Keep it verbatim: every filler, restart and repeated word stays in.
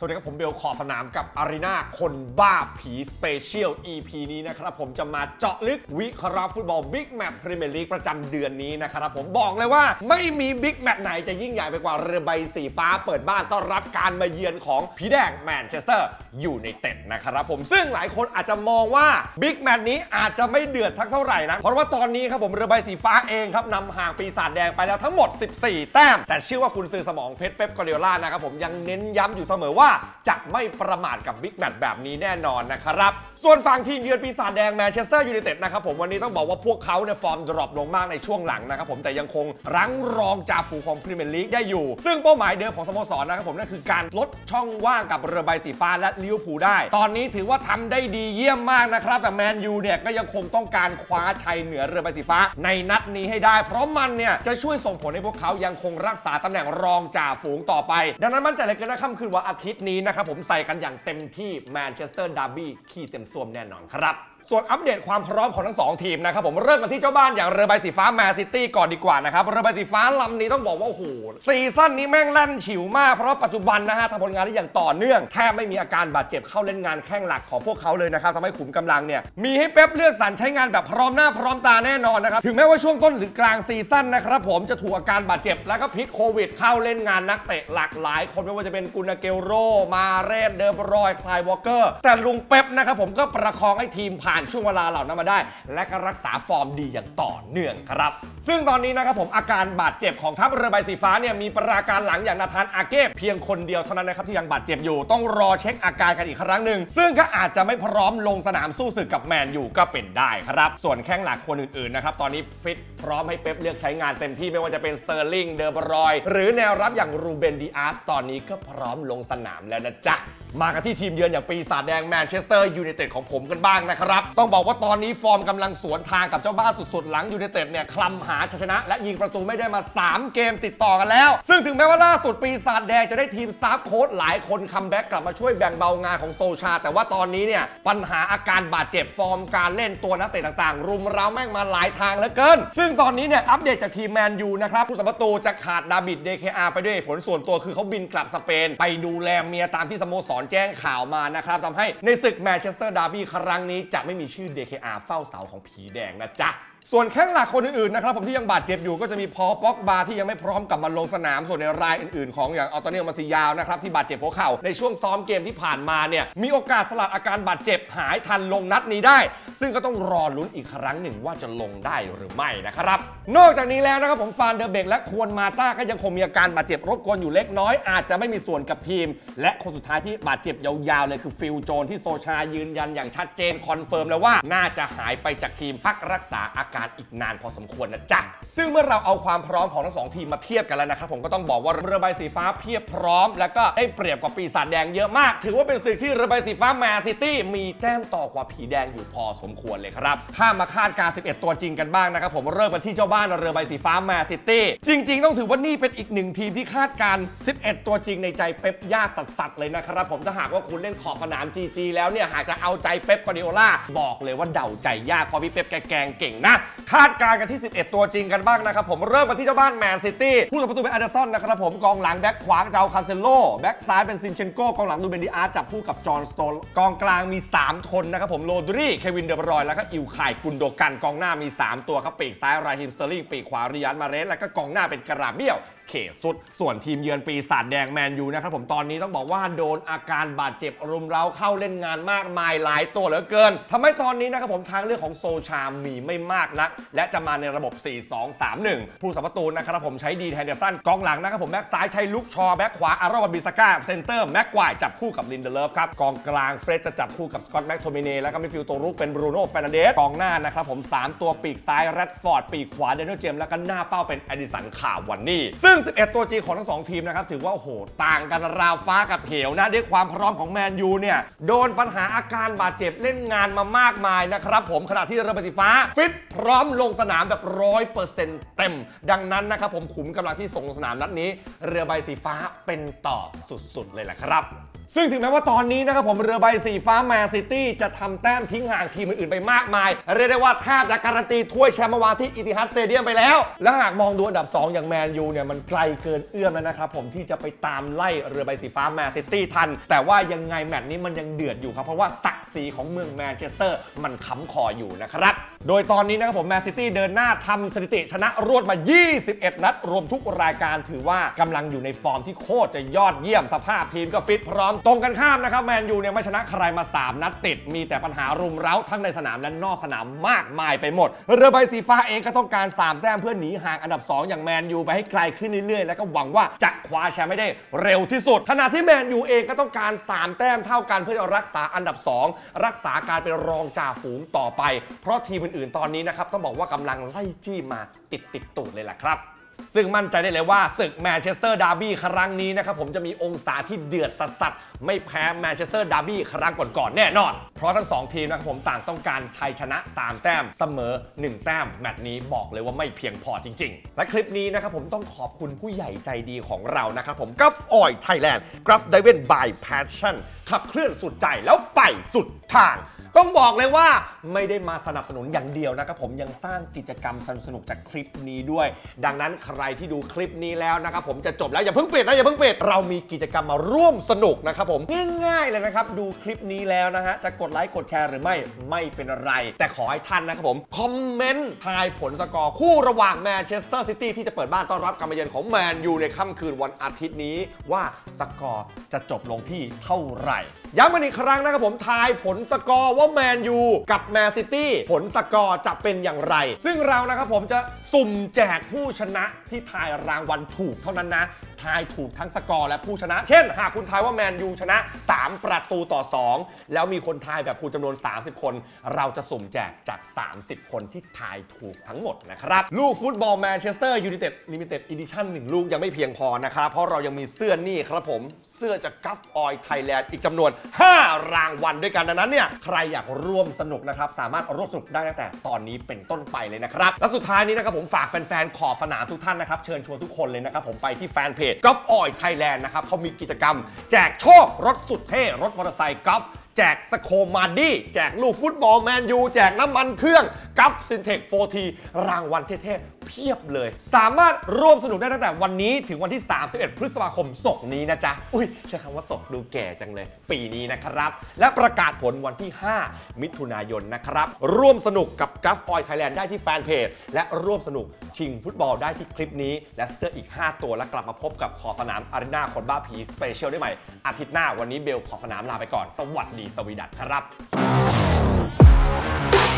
สวัสดีครับผมเบลขอบสนามกับอารีนาคนบ้าผีสเปเชียล อี พี นี้นะครับผมจะมาเจาะลึกวิเคราะห์ฟุตบอลบิ๊กแมตช์พรีเมียร์ลีกประจำเดือนนี้นะครับผมบอกเลยว่าไม่มีบิ๊กแมตช์ไหนจะยิ่งใหญ่ไปกว่าเรือใบสีฟ้าเปิดบ้านต้อนรับการมาเยือนของผีแดงแมนเชสเตอร์ยูไนเต็ดนะครับผมซึ่งหลายคนอาจจะมองว่าบิ๊กแมตช์นี้อาจจะไม่เดือดทักเท่าไหร่นะเพราะว่าตอนนี้ครับผมเรือใบสีฟ้าเองครับนำห่างปีศาจแดงไปแล้วทั้งหมดสิบสี่แต้มแต่เชื่อว่าคุณซื้อสมองเพชรเป๊ป กวาร์ดิโอลานะครับผมยังเน้นย้ำอยู่เสมอว่าจะไม่ประมาทกับบิ๊กแมตช์แบบนี้แน่นอนนะครับส่วนฝั่งทีมเยือนปีศาจแดงแมนเชสเตอร์ยูไนเต็ดนะครับผมวันนี้ต้องบอกว่าพวกเขาเนี่ยฟอร์มดรอปลงมากในช่วงหลังนะครับผมแต่ยังคงรั้งรองจ่าฝูงของพรีเมียร์ลีกได้อยู่ซึ่งเป้าหมายเดิมของสโมสรนะครับผมนั่นคือการลดช่องว่างกับเรือใบสีฟ้าและลิเวอร์พูลได้ตอนนี้ถือว่าทำได้ดีเยี่ยมมากนะครับแต่แมนยูเนี่ยก็ยังคงต้องการคว้าชัยเหนือเรือใบสีฟ้าในนัดนี้ให้ได้เพราะมันเนี่ยจะช่วยส่งผลให้พวกเขายังคงรักษาตำแหน่งรองจ่าฝูงต่อไปดังนั้นมั่นใจเลยกันนะค่ำคืนวันอาทิตย์นี้นะครับผมใส่กันอย่างเต็มที่แมนเชสเตอร์ดาร์บี้ขี้เต็มส่วมแน่นอนครับส่วนอัปเดตความพร้อมของทั้งสองทีมนะครับผมเริ่มกันที่เจ้าบ้านอย่างเรือใบสีฟ้าแมนซิตี้ก่อนดีกว่านะครับเรือใบสีฟ้าลำนี้ต้องบอกว่าโอ้โหซีซั่นนี้แม่งแล่นฉิวมากเพราะปัจจุบันนะฮะทำผลงานได้อย่างต่อเนื่องแทบไม่มีอาการบาดเจ็บเข้าเล่นงานแข้งหลักของพวกเขาเลยนะครับทำให้ขุมกำลังเนี่ยมีให้เป๊ปเลือกสรรใช้งานแบบพร้อมหน้าพร้อมตาแน่นอนนะครับถึงแม้ว่าช่วงต้นหรือกลางซีซั่นนะครับผมจะถูกอาการบาดเจ็บแล้วก็พิษโควิดเข้าเล่นงานนักเตะหลากหลายคนไม่ว่าจะเป็นกุนาเกลโรมาเรสเดอร์บรอยคลายวอลเกอร์แต่ลุงเป๊ปนะครับผมก็ประคองให้ทีมผ่านช่วงเวลาเหล่านั้นมาได้และก็รักษาฟอร์มดีอย่างต่อเนื่องครับซึ่งตอนนี้นะครับผมอาการบาดเจ็บของทัพเรือใบสีฟ้าเนี่ยมีประการหลังอย่างนาธานอาเก้เพียงคนเดียวเท่านั้นนะครับที่ยังบาดเจ็บอยู่ต้องรอเช็คอาการกันอีกครั้งหนึ่งซึ่งก็อาจจะไม่พร้อมลงสนามสู้ศึกกับแมนยูก็เป็นได้ครับส่วนแข้งหลักคนอื่นๆนะครับตอนนี้ฟิตพร้อมให้เป๊ปเลือกใช้งานเต็มที่ไม่ว่าจะเป็นสเตอร์ลิงเดอร์บรอยหรือแนวรับอย่างรูเบนดิอาสตอนนี้ก็พร้อมลงสนามแล้วนะจ๊ะมากันที่ทีมเยือนอย่างปีศาจแดงแมนเชสเตอร์ยูไนเต็ดของผมกันบ้างนะครับต้องบอกว่าตอนนี้ฟอร์มกำลังสวนทางกับเจ้าบ้านสุดๆหลังยูไนเต็ดเนี่ยคลำหาชัยชนะและยิงประตูไม่ได้มาสามเกมติดต่อกันแล้วซึ่งถึงแม้ว่าล่าสุดปีศาจแดงจะได้ทีมสตาฟโค้ชหลายคนคัมแบ็กกลับมาช่วยแบ่งเบางานของโซชาแต่ว่าตอนนี้เนี่ยปัญหาอาการบาดเจ็บฟอร์มการเล่นตัวนักเตะต่างๆรุมเร้าแม่งมาหลายทางเหลือเกินซึ่งตอนนี้เนี่ยอัปเดตจากทีมแมนยูนะครับผู้สัมประตูจะขาดดาวิดเดเคอาร์ไปด้วยผลส่วนตัวคือเขาบินกลับสเปนไปดูแลเมียตามที่สโมสรแจ้งข่าวมานะครับทำให้ในศึกแมนเชสเตอร์ดาร์บี้ครั้งนี้จะไม่มีชื่อ เด เค อาร์ เฝ้าเสาของผีแดงนะจ๊ะส่วนแข้งหลักคนอื่นๆนะครับผมที่ยังบาดเจ็บอยู่ก็จะมีพอล ป็อกบาที่ยังไม่พร้อมกลับมาลงสนามส่วนในรายอื่นๆของอย่างอัลโตนิโอ มาซิยาวนะครับที่บาดเจ็บหัวเข่าในช่วงซ้อมเกมที่ผ่านมาเนี่ยมีโอกาสสลัดอาการบาดเจ็บหายทันลงนัดนี้ได้ซึ่งก็ต้องรอลุ้นอีกครั้งหนึ่งว่าจะลงได้หรือไม่นะครับนอกจากนี้แล้วนะครับผมฟานเดอร์เบกและควรมาต้าก็ยังคงมีอาการบาดเจ็บรบกวนอยู่เล็กน้อยอาจจะไม่มีส่วนกับทีมและคนสุดท้ายที่บาดเจ็บยาวๆเลยคือฟิลโจนที่โซชายืนยันอย่างชัดเจนคอนเฟิร์มแล้วว่าน่าจะหายไปจากทีมพักรักษาอาการอีกนานพอสมควรนะจ๊ะซึ่งเมื่อเราเอาความพร้อมของทั้งสองทีมมาเทียบกันแล้วนะครับผมก็ต้องบอกว่าเรือใบสีฟ้าเพียบพร้อมและก็ได้เปรียบกว่าปีศาจแดงเยอะมากถือว่าเป็นศึกที่เรือใบสีฟ้าแมนซิตี้มีแต้มต่อกว่าผีแดงอยู่พอสมควรเลยครับถ้ามาคาดการณ์สิบเอ็ดตัวจริงกันบ้างนะครับผมเริ่มกันที่เจ้าบ้านเรือใบสีฟ้าแมนซิตี้จริงๆต้องถือว่านี่เป็นอีกหนึ่งทีมที่คาดการณ์สิบเอ็ดตัวจริงในใจเป๊ปยากสัสๆเลยนะครับผมถ้าหากว่าคุณเล่นขอบสนาม จี จี แล้วเนี่ยหากจะเอาใจเป๊ป กวาร์ดิโอลาบอกเลยว่าเดาใจยากเพราะพี่เป๊ปแกแกงเก่งนะคาดการณ์กันที่สิบเอ็ดตัวจริงกันบ้างนะครับผมเริ่มกันที่เจ้าบ้านแมนซิตี้ผู้สัมประตูเป็นอเดอร์สันนะครับผมกองหลังแบ็คขวาจะเอาคาเซโลแบ็คซ้ายเป็นซินเชนโกกองหลังดูเบนดิอาร์จับคู่กับจอห์นสโตนกองกลางมีสามคนนะครับผมโรดรีเควินเดอร์บรอยแล้วก็อิวคายกุนโดกันกองหน้ามีสามตัวครับปีกซ้ายราฮิมสเตอร์ลิงปีกขวาริยันมาเรสแล้วก็กองหน้าเป็นกราเบียวเขตสุดส่วนทีมเยือนปีศาจแดงแมนยูนะครับผมตอนนี้ต้องบอกว่าโดนอาการบาดเจ็บรุมเร้าเข้าเล่นงานมากมายหลายตัวเหลือเกินทำให้ตอนนี้นะครับผมทางเลือกของโซชามีไม่มากนักและจะมาในระบบ สี่ สอง สาม หนึ่ง ผู้สัมประตูนะครับผมใช้ดีแทนเดอร์สันกองหลังนะครับผมแบ็คซ้ายใช้ลุกชอแบ็คขวาอารอนบิสก้าเซนเตอร์แม็กควายจับคู่กับลินเดเลฟครับกองกลางเฟรดจะจับคู่กับสกอตต์แม็กโทมิเน่แล้วก็มิดฟิลด์ตัวรุกเป็นบรูโน่เฟร์นันเดสกองหน้านะครับผมสามตัวปีกซ้ายแรดฟอร์ดปีกขวาเดนเนลเจมส์แล้วก็หน้าเป้าเป็นอดิสันข่าววันนี้ซึ่งสิบเอ็ดตัวจริงของทั้งสองทีมนะครับถือว่าโอ้โหต่างกันราวฟ้ากับเหวนะด้วยความพร้อมของแมนยูเนี่ยโดนปัญหาอาการบาดเจ็บเล่นงานมามากมายนะครับผมขณะที่เรือใบสีฟ้าฟิตพร้อมลงสนามแบบร้อยเปอร์เซ็นต์เต็มดังนั้นนะครับผมขุมกำลังที่ส่งลงสนามนัดนี้เรือใบสีฟ้าเป็นต่อสุดๆเลยแหละครับซึ่งถึงแม้ว่าตอนนี้นะครับผมเรือใบสีฟ้าแมนซิตี้จะทำแต้มทิ้งห่างทีมอื่นๆไปมากมายเรียกได้ว่าแทบจะการันตีถ้วยแชมป์มาวางที่อิติฮัดสเตเดียมไปแล้วและหากมองดูอันดับสองอย่างแมนยูเนี่ยมันไกลเกินเอื้อมแล้วนะครับผมที่จะไปตามไล่เรือใบสีฟ้าแมนซิตี้ทันแต่ว่ายังไงแมตช์นี้มันยังเดือดอยู่ครับเพราะว่าศักดิ์ศรีของเมืองแมนเชสเตอร์มันค้ำคออยู่นะครับโดยตอนนี้นะครับผมแมนซิตี้เดินหน้าทำสถิติชนะรวดมายี่สิบเอ็ดนัดรวมทุกรายการถือว่ากำลังอยู่ในฟอร์มที่โคตรจะยอดเยี่ยมสภาพทีมก็ฟิตพร้อมตรงกันข้ามนะครับแมนยูเนี่ยไม่ชนะใครมาสามนัดติดมีแต่ปัญหารุมเร้าทั้งในสนามและนอกสนามมากมายไปหมดเรือใบสีฟ้าเองก็ต้องการสามแต้มเพื่อหนีห่างอันดับสองอย่างแมนยูไปให้ไกลขึ้นเรื่อยๆแล้วก็หวังว่าจะคว้าแชมป์ให้ได้เร็วที่สุดขณะที่แมนยูเองก็ต้องการสามแต้มเท่ากันเพื่อจะรักษาอันดับสองรักษาการเป็นรองจ่าฝูงต่อไปเพราะทีมอื่นๆตอนนี้นะครับต้องบอกว่ากำลังไล่จี้มาติดติดตูดเลยแหละครับซึ่งมั่นใจได้เลยว่าศึกแมนเชสเตอร์ดาร์บี้ครั้งนี้นะครับผมจะมีองศาที่เดือดสัสๆไม่แพ้แมนเชสเตอร์ดาร์บี้ครั้งก่อนๆแน่นอนเพราะทั้งสองทีมนะครับผมต่างต้องการชัยชนะสามแต้มเสมอหนึ่งแต้มแมตช์นี้บอกเลยว่าไม่เพียงพอจริงๆและคลิปนี้นะครับผมต้องขอบคุณผู้ใหญ่ใจดีของเรานะครับผมกัฟออยล์ไทยแลนด์กราฟไดเวนบายแพชชั่นขับเคลื่อนสุดใจแล้วไปสุดทางต้องบอกเลยว่าไม่ได้มาสนับสนุนอย่างเดียวนะครับผมยังสร้างกิจกรรมสนุกๆจากคลิปนี้ด้วยดังนั้นใครที่ดูคลิปนี้แล้วนะครับผมจะจบแล้วอย่าเพิ่งปิดนะอย่าเพิ่งปิดเรามีกิจกรรมมาร่วมสนุกนะครับผมง่ายๆเลยนะครับดูคลิปนี้แล้วนะฮะจะกดไลค์กดแชร์หรือไม่ไม่เป็นไรแต่ขอให้ท่านนะครับผมคอมเมนต์ทายผลสกอร์คู่ระหว่างแมนเชสเตอร์ซิตี้ที่จะเปิดบ้านต้อนรับการมาเยือนของแมนยูในค่ำคืนวันอาทิตย์นี้ว่าสกอร์จะจบลงที่เท่าไหร่ย้ำกันอีกครั้งนะครับผมทายผลสกอร์ว่าแมนยูกับแมนซิตี้ผลสกอร์จะเป็นอย่างไรซึ่งเรานะครับผมจะสุ่มแจกผู้ชนะที่ทายรางวัลถูกเท่านั้นนะทายถูกทั้งสกอร์และผู้ชนะเช่นหากคุณทายว่าแมนยูชนะสามประตูต่อสองแล้วมีคนทายแบบคุณจำนวนสามสิบคนเราจะสุ่มแจกจากสามสิบคนที่ทายถูกทั้งหมดนะครับลูกฟุตบอลแมนเชสเตอร์ยูไนเต็ดลิมิเต็ดอีดิชั่นหนึ่งลูกยังไม่เพียงพอนะครับเพราะเรายังมีเสื้อนี่ครับผมเสื้อจากกัฟออยล์ไทยแลนด์อีกจำนวนห้ารางวัลด้วยกันดังนั้นเนี่ยใครอยากร่วมสนุกนะครับสามารถร่วมสนุกได้ตั้งแต่ตอนนี้เป็นต้นไปเลยนะครับและสุดท้ายนี้นะครับผมฝากแฟนๆขอบสนามทุกท่านนะครับเชิญชวนทุกคนเลยนะครับผมไปที่แฟนเพจกัฟออยล์ไทยแลนด์นะครับเขามีกิจกรรมแจกโชครถสุดเท่รถมอเตอร์ไซค์กอล์ฟแจกสโคมาดี้แจกลูกฟุตบอลแมนยูแจกน้ำมันเครื่องกัฟซินเทค โฟร์ที รางวัลเท่ๆเพียบเลยสามารถร่วมสนุกได้ตั้งแต่วันนี้ถึงวันที่สามสิบเอ็ดพฤษภาคมศกนี้นะจ๊ะอุ้ยใช้คำว่าศกดูแก่จังเลยปีนี้นะครับและประกาศผลวันที่ห้ามิถุนายนนะครับร่วมสนุกกับกัฟออยล์ไทยแลนด์ได้ที่แฟนเพจและร่วมสนุกชิงฟุตบอลได้ที่คลิปนี้และเสื้ออีกห้าตัวและกลับมาพบกับขอบสนามอารีนาคนบ้าผีสเปเชียลได้ใหม่อาทิตย์หน้าวันนี้เบลขอบสนามลาไปก่อนสวัสดีสวีดัตครับ